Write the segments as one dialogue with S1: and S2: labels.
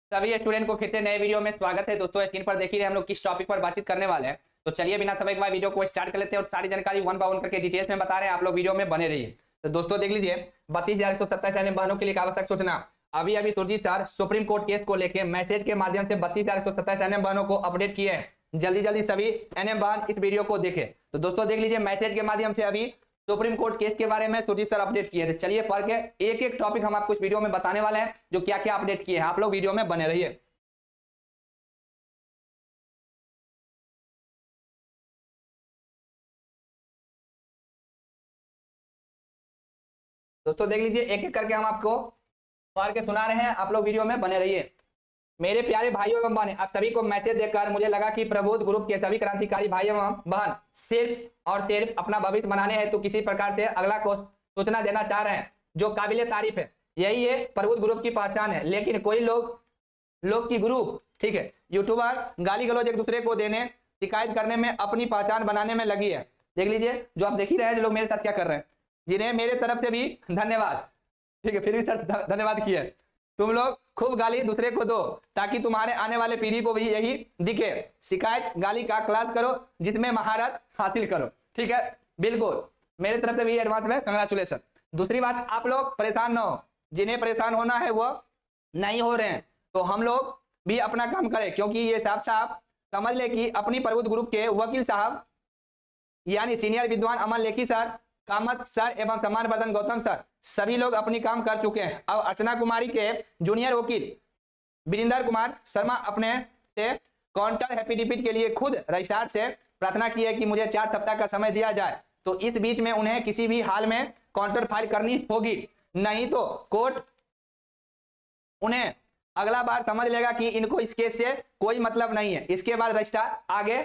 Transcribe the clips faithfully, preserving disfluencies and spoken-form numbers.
S1: सभी स्टूडेंट को फिर से नए वीडियो में स्वागत है। दोस्तों स्क्रीन पर देख ही रहे हम लोग किस टॉपिक पर बातचीत करने वाले हैं। तो चलिए बिना समय के बाद वीडियो को स्टार्ट कर लेते हैं और सारी जानकारी वन बाय वन करके डिटेल्स में बता रहे हैं, आप लोग वीडियो में बने रहिए। तो दोस्तों देख लीजिए, बत्तीस हजार एक सौ सत्ताईस अन्य बहनों के लिए आवश्यक सूचना। अभी अभी Surjeet sir supreme court case को लेकर मैसेज के माध्यम से बत्तीस हजार एक सौ सत्ताईस अन्य बहनों को अपडेट किए हैं। जल्दी जल्दी सभी एनएम बहन इस वीडियो को देखें। तो दोस्तों देख लीजिए, मैसेज के माध्यम से अभी सुप्रीम कोर्ट केस के बारे में सुरजीत सर अपडेट किए थे। चलिए पढ़ के एक एक टॉपिक हम आपको इस वीडियो में बताने वाले हैं, जो क्या क्या अपडेट किए हैं। आप लोग वीडियो में बने रहिए। दोस्तों देख लीजिए, एक एक करके हम आपको पढ़ के सुना रहे हैं, आप लोग वीडियो में बने रहिए। मेरे प्यारे भाइयों एवं बहनें, आप सभी को मैसेज देखकर मुझे लगा कि प्रबुद्ध ग्रुप के सभी क्रांतिकारी भाई एवं बहन सिर्फ और सिर्फ अपना भविष्य बनाने हेतु तो किसी प्रकार से अगला को सूचना देना चाह रहे हैं, जो काबिले तारीफ है। यही है प्रबुद्ध ग्रुप की पहचान है। लेकिन कोई लोग लोग की ग्रुप, ठीक है, यूट्यूबर गाली गलौज एक दूसरे को देने, शिकायत करने में, अपनी पहचान बनाने में लगी है। देख लीजिए, जो आप देख ही रहे हैं, जो लोग मेरे साथ क्या कर रहे हैं, जिन्हें मेरे तरफ से भी धन्यवाद। ठीक है, फिर भी सर धन्यवाद किए। तुम लोग खूब गाली दूसरे को दो ताकि तुम्हारे आने वाले पीढ़ी को भी यही दिखे। शिकायत गाली का क्लास करो जिसमें महारत हासिल करो। ठीक है, बिल्कुल मेरे तरफ से भी एडवांस में कंग्रेचुलेशन। दूसरी बात, आप लोग परेशान ना हो, जिन्हें परेशान होना है वो नहीं हो रहे हैं, तो हम लोग भी अपना काम करें, क्योंकि ये साफ साफ समझ ले कि अपनी प्रबुद्ध ग्रुप के वकील साहब यानी सीनियर विद्वान अमन लेखी सर, कामत सर एवं समान वर्धन गौतम सर सभी लोग अपनी काम कर चुके हैं। अब अर्चना कुमारी के जूनियर वकील वीरेंद्र कुमार शर्मा अपने से काउंटर एफिडेविट के लिए खुद रजिस्ट्रार से प्रार्थना की है कि मुझे चार सप्ताह का समय दिया जाए। तो इस बीच में उन्हें किसी भी हाल में काउंटर फाइल करनी होगी, नहीं तो कोर्ट उन्हें अगला बार समझ लेगा कि इनको इस केस से कोई मतलब नहीं है। इसके बाद रजिस्ट्रार आगे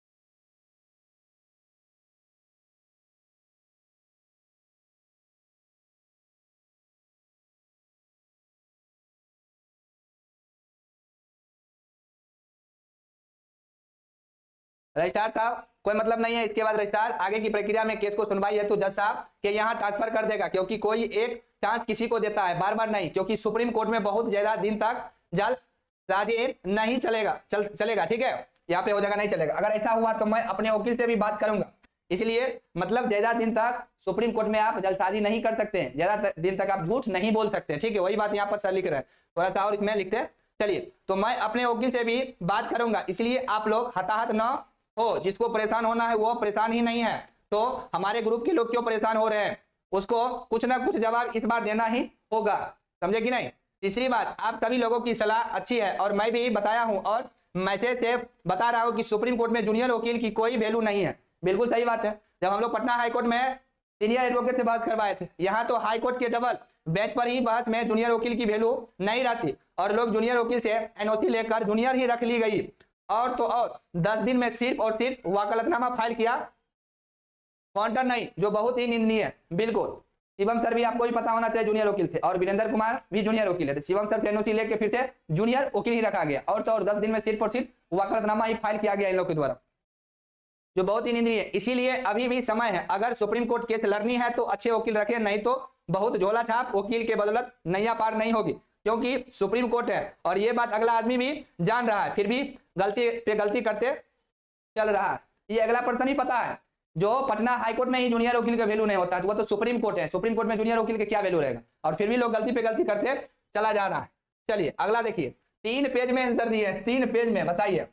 S1: रजिस्ट्रार साहब कोई मतलब नहीं है। इसके बाद रजिस्ट्रार आगे की प्रक्रिया में केस को सुनवाई है तो जज साहब के यहाँ ट्रांसफर कर देगा, क्योंकि कोई एक चांस किसी को देता है, बार बार नहीं, क्योंकि सुप्रीम कोर्ट में बहुत ज्यादा दिन तक जल्दबाजी नहीं चलेगा चल, चलेगा ठीक है, यहाँ पे हो जाएगा, नहीं चलेगा। अगर ऐसा हुआ तो मैं अपने वकील से भी बात करूंगा। इसलिए मतलब ज्यादा दिन तक सुप्रीम कोर्ट में आप जल्दबाजी नहीं कर सकते हैं, ज्यादा दिन तक आप झूठ नहीं बोल सकते हैं। ठीक है, वही बात यहाँ पर सर लिख रहे हैं, थोड़ा सा और इसमें लिखते हैं। चलिए, तो मैं अपने वकील से भी बात करूंगा, इसलिए आप लोग हताहत न हो। जिसको परेशान होना है वो परेशान ही नहीं है, तो हमारे ग्रुप के लोग क्यों परेशान हो रहे हैं, उसको कुछ ना कुछ जवाब इस बार देना ही होगा, समझे कि नहीं। तीसरी बात, आप सभी लोगों की सलाह अच्छी है और मैं भी बताया हूं और मैसेज से बता रहा हूं कि सुप्रीम कोर्ट में जूनियर वकील की कोई वैल्यू नहीं है। बिल्कुल सही बात है। जब हम लोग पटना हाईकोर्ट में सीनियर एडवोकेट से बहस करवाए थे, यहाँ तो हाईकोर्ट के डबल बेंच पर ही बहस में जूनियर वकील की वैल्यू नहीं रहती, और लोग जूनियर वकील से एनओसी लेकर जूनियर ही रख ली गई। और तो और दस दिन में सिर्फ और सिर्फ वकालतनामा फाइल किया, काउंटर नहीं, जो बहुत ही निंदनीय है। बिल्कुल शिवम सर भी आपको भी पता होना चाहिए जूनियर वकील थे, और वीरेंद्र कुमार भी जूनियर वकील है। शिवम सर से एनओसी लेके फिर से जूनियर वकील ही रखा गया, और तो और दस दिन में सिर्फ और सिर्फ वकालतनामा ही फाइल किया गया इन लोग के द्वारा, जो बहुत ही निंदनीय है। इसीलिए अभी भी समय है, अगर सुप्रीम कोर्ट केस लड़नी है तो अच्छे वकील रखें, नहीं तो बहुत झोला छाप वकील के बदौलत नैया पार नहीं होगी, क्योंकि सुप्रीम कोर्ट है और ये बात अगला आदमी भी जान रहा है, फिर भी गलती पे गलती करते चल रहा है। ये अगला पर्सन ही पता है, जो पटना हाईकोर्ट में ही जूनियर वकील का वैल्यू नहीं होता है, तो वो तो सुप्रीम कोर्ट है, सुप्रीम कोर्ट में जूनियर वकील का क्या वैल्यू रहेगा, और फिर भी लोग गलती पे गलती करते चला जा रहा है। चलिए अगला देखिए, तीन पेज में आंसर दिए, तीन पेज में बताइए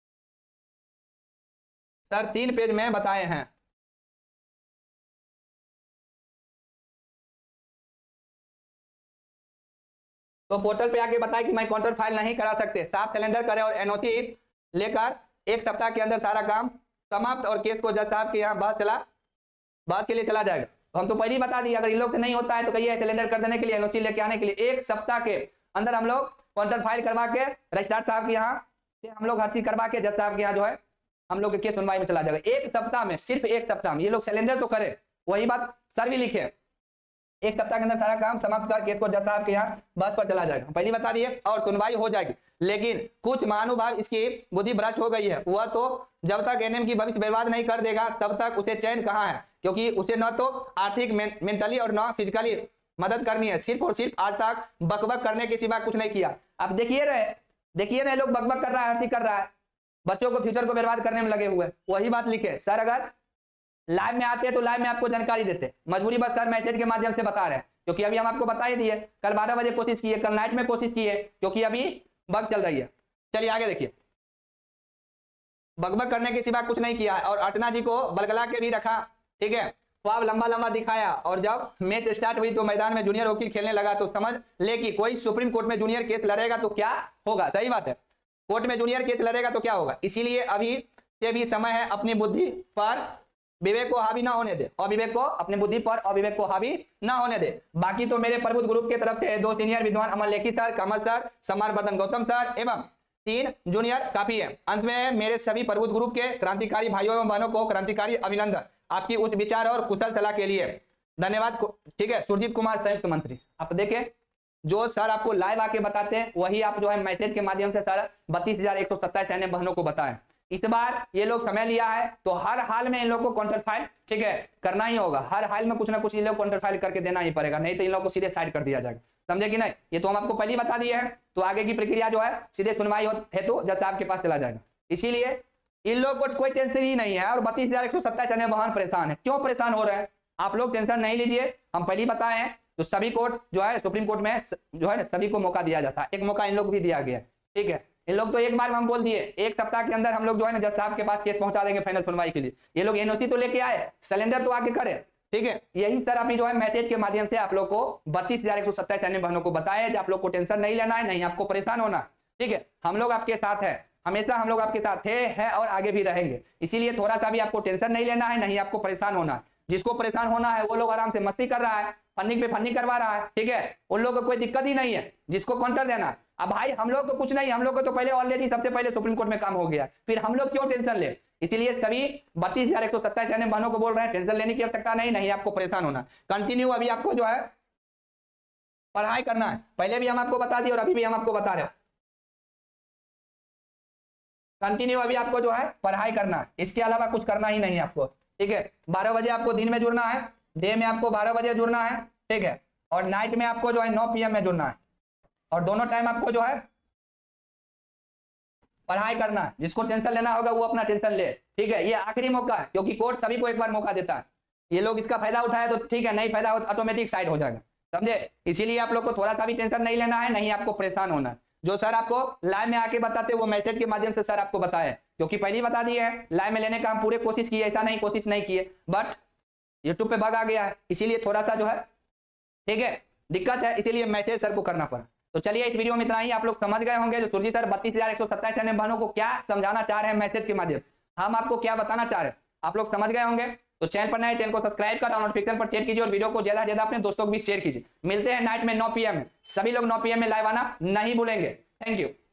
S1: सर, तीन पेज में बताए हैं। तो पोर्टल पे आके बताए कि मैं काउंटर फाइल नहीं करा सकते, साफ सिलेंडर करें और एनओसी लेकर एक सप्ताह के अंदर सारा काम समाप्त, और केस को जज साहब के यहाँ बहस चला बहस के लिए चला जाएगा। तो हम तो पहले ही बता दिए, अगर इन लोग से नहीं होता है तो कहिए सिलेंडर कर देने के लिए, एनओसी लेके आने के लिए एक सप्ताह के अंदर हम लोग काउंटर फाइल करवा के रजिस्ट्रार साहब के यहाँ से हम लोग हर चीज करवा के जज साहब के यहाँ जो है हम लोग के केस सुनवाई में चला जाएगा। एक सप्ताह में, सिर्फ एक सप्ताह में ये लोग सिलेंडर तो करे, वही बात सर भी लिखे, एक सप्ताह के अंदर सारा काम समाप्त कर केस को जज साहब के यहाँ बस पर चला जाएगा, पहले बता दिए, और सुनवाई हो जाएगी। लेकिन कुछ महानुभाव इसकी बुद्धि भ्रष्ट हो गई है, वह तो जब तक एनएम की भविष्य बर्बाद नहीं कर देगा तब तक उसे चैन कहाँ है, क्योंकि उसे न तो आर्थिक, मेंटली और न फिजिकली मदद करनी है, सिर्फ और सिर्फ आज तक बकबक करने के सिवा कुछ नहीं किया। अब देखिए रहे देखिए ना लोग बकबक कर रहा है, हर चीज कर रहा है, बच्चों को फ्यूचर को बर्बाद करने में लगे हुए। वही बात लिखे सर, अगर लाइव में आते हैं तो लाइव में आपको जानकारी देते, मजबूरी बस सर मैसेज के माध्यम से बता रहे हैं, क्योंकि अभी हम आपको बता ही दिए, कल बारह बजे कोशिश किए, कल नाइट में कोशिश किए, क्योंकि अभी बग चल रही है। चलिए आगे देखिए, बकबक करने के सिवा कुछ नहीं किया और अर्चना जी को बलगला के भी रखा, ठीक है, ख्वाब लंबा लंबा दिखाया, और जब मैच स्टार्ट हुई तो मैदान में जूनियर वकील खेलने लगा तो समझ ले कि कोई सुप्रीम कोर्ट में जूनियर केस लड़ेगा तो क्या होगा। सही बात है, कोर्ट में जूनियर केस लड़ेगा तो क्या होगा। इसीलिए अभी से भी समय है, अपनी बुद्धि पर विवेक को हावी ना होने दे, अविवेक को अपनी बुद्धि पर अविवेक को हावी ना होने दे। बाकी तो मेरे प्रबुद्ध ग्रुप की तरफ से दो सीनियर विद्वान अमर लेखी सर, कमल सर, समार वर्धन गौतम सर एवं तीन जूनियर काफी है। अंत में मेरे सभी प्रबुद्ध ग्रुप के क्रांतिकारी भाइयों एवं बहनों को क्रांतिकारी अभिनंदन आपकी उच्च विचार और कुशल सलाह के लिए, धन्यवाद। ठीक है, सुरजीत कुमार संयुक्त मंत्री। आप देखें जो सर आपको लाइव आके बताते हैं वही आप जो है मैसेज के माध्यम से सर बत्तीस हजार एक सौ सत्ताईस अन्य बहनों को बताएं। इस बार ये लोग समय लिया है तो हर हाल में इन लोग को काउंटर फाइल, ठीक है, करना ही होगा। हर हाल में कुछ ना कुछ इन लोग काउंटर फाइल करके देना ही पड़ेगा, नहीं तो इन लोग को सीधे साइड कर दिया जाएगा। समझे कि नहीं, ये तो हम आपको पहले ही बता दिए हैं। तो आगे की प्रक्रिया जो है सीधे सुनवाई है तो जज साहब के पास चला जाएगा। इसीलिए इन लोग को कोई टेंशन ही नहीं है और बत्तीस हजार एक सौ सत्ताईस अन्य वाहन परेशान है। क्यों परेशान हो रहे हैं आप लोग, टेंशन नहीं लीजिए, हम पहले ही बताए हैं। तो सभी कोर्ट जो है सुप्रीम कोर्ट में जो है सभी को मौका दिया जाता है, एक मौका इन लोग को भी दिया गया है, ठीक है। इन लोग तो एक बार हम बोल दिए एक सप्ताह के अंदर हम लोग जो है ना जज साहब के पास केस पहुंचा देंगे फाइनल सुनवाई के लिए। ये लोग एनओसी तो लेके आए, सिलेंडर तो आके करे, ठीक है। यही सर अभी जो है मैसेज के माध्यम से आप लोग को बत्तीस हजार एक सौ सत्ताईस अन्य बहनों को बताया आप लोग को टेंशन नहीं लेना है, नहीं आपको परेशान होना, ठीक है। हम लोग आपके साथ है, हमेशा हम लोग आपके साथ है, है और आगे भी रहेंगे। इसीलिए थोड़ा सा भी आपको टेंशन नहीं लेना है, नहीं आपको परेशान होना है। जिसको परेशान होना है वो लोग आराम से मस्ती कर रहा है, फन्नी पे फन्नी करवा रहा है, ठीक है, उन लोगों को कोई दिक्कत ही नहीं है। जिसको काउंटर देना है, अब भाई हम लोग को कुछ नहीं, हम लोग को तो पहले ऑलरेडी सबसे पहले सुप्रीम कोर्ट में काम हो गया, फिर हम लोग क्यों टेंशन ले। इसीलिए सभी बत्तीस हजार एक सौ सत्ताईस अन्य बहनों को बोल रहे हैं टेंशन लेने की आवश्यकता नहीं, नहीं आपको परेशान होना। कंटिन्यू अभी आपको जो है पढ़ाई करना है, पहले भी हम आपको बता दिए और अभी भी हम आपको बता रहे हैं, कंटिन्यू अभी आपको जो है पढ़ाई करना है, इसके अलावा कुछ करना ही नहीं आपको, ठीक है। बारह बजे आपको दिन में जुड़ना है, डे में आपको बारह बजे जुड़ना है, ठीक है, और नाइट में आपको जो है नौ पी एम में जुड़ना है, और दोनों टाइम आपको जो है पढ़ाई करना है। जिसको टेंशन लेना होगा वो अपना टेंशन ले, ठीक है। ये आखिरी मौका है क्योंकि कोर्ट सभी को एक बार मौका देता है, ये लोग इसका फायदा उठाए तो ठीक है, नहीं फायदा हो ऑटोमेटिक साइड हो जाएगा, समझे। इसीलिए आप लोग को थोड़ा सा भी टेंशन नहीं लेना है, नहीं आपको परेशान होना है। जो सर आपको लाइव में आके बताते वो मैसेज के माध्यम से सर आपको बताए, क्योंकि पहले ही बता दिए है लाइव में लेने का हम पूरे कोशिश किए, ऐसा नहीं कोशिश नहीं किए, बट यूट्यूब पे बग आ गया है, इसीलिए थोड़ा सा जो है ठीक है दिक्कत है, इसीलिए मैसेज सर को करना पड़ा। तो चलिए इस वीडियो में इतना ही, आप लोग समझ गए होंगे जो सुरजीत सर बत्तीस हजार एक सौ सत्ताईस अन्य बहनों को क्या समझाना चाह रहे हैं मैसेज के माध्यम से, हम आपको क्या बताना चाह रहे हैं, आप लोग समझ गए होंगे। तो चैनल पर नए चैनल को सब्सक्राइब कर और नोटिफिकेशन पर शेयर कीजिए और वीडियो को ज्यादा ज्यादा अपने दोस्तों को भी शेयर कीजिए। मिलते हैं नाइट में नौ पी एम में, सभी लोग नौ पी एम में लाइव आना नहीं भूलेंगे। Thank you.